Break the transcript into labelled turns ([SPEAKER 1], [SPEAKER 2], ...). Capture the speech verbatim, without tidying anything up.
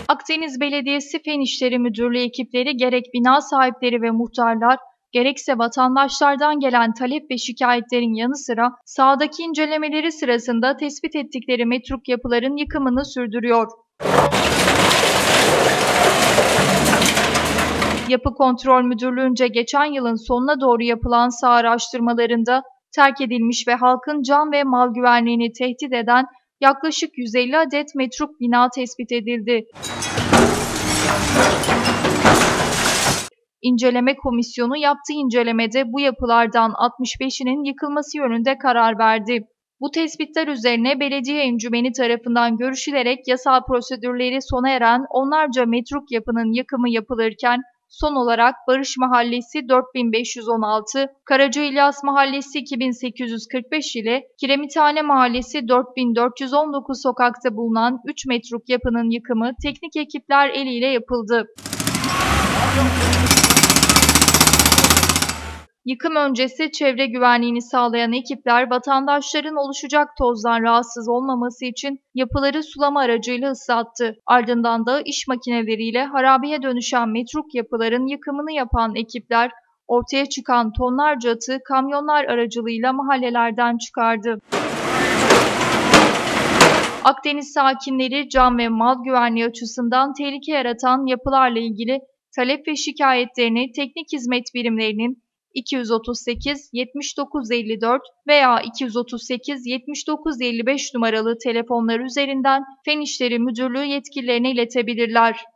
[SPEAKER 1] Akdeniz Belediyesi Fen İşleri Müdürlüğü ekipleri gerek bina sahipleri ve muhtarlar, gerekse vatandaşlardan gelen talep ve şikayetlerin yanı sıra sahadaki incelemeleri sırasında tespit ettikleri metruk yapıların yıkımını sürdürüyor. Yapı Kontrol Müdürlüğü'nce geçen yılın sonuna doğru yapılan saha araştırmalarında terk edilmiş ve halkın can ve mal güvenliğini tehdit eden yaklaşık yüz elli adet metruk bina tespit edildi. İnceleme Komisyonu yaptığı incelemede bu yapılardan altmış beşinin yıkılması yönünde karar verdi. Bu tespitler üzerine belediye encümeni tarafından görüşülerek yasal prosedürleri sona eren onlarca metruk yapının yıkımı yapılırken son olarak Barış Mahallesi dört bin beş yüz on altı, Karaca İlyas Mahallesi iki bin sekiz yüz kırk beş ile Kiremithane Mahallesi dört bin dört yüz on dokuz sokakta bulunan üç metruk yapının yıkımı teknik ekipler eliyle yapıldı. Yıkım öncesi çevre güvenliğini sağlayan ekipler vatandaşların oluşacak tozdan rahatsız olmaması için yapıları sulama aracıyla ıslattı. Ardından da iş makineleriyle harabeye dönüşen metruk yapıların yıkımını yapan ekipler ortaya çıkan tonlarca atığı kamyonlar aracılığıyla mahallelerden çıkardı. Akdeniz sakinleri can ve mal güvenliği açısından tehlike yaratan yapılarla ilgili talep ve şikayetlerini teknik hizmet birimlerinin iki yüz otuz sekiz yetmiş dokuz elli dört veya iki yüz otuz sekiz yetmiş dokuz elli beş numaralı telefonlar üzerinden Fen İşleri Müdürlüğü yetkililerine iletebilirler.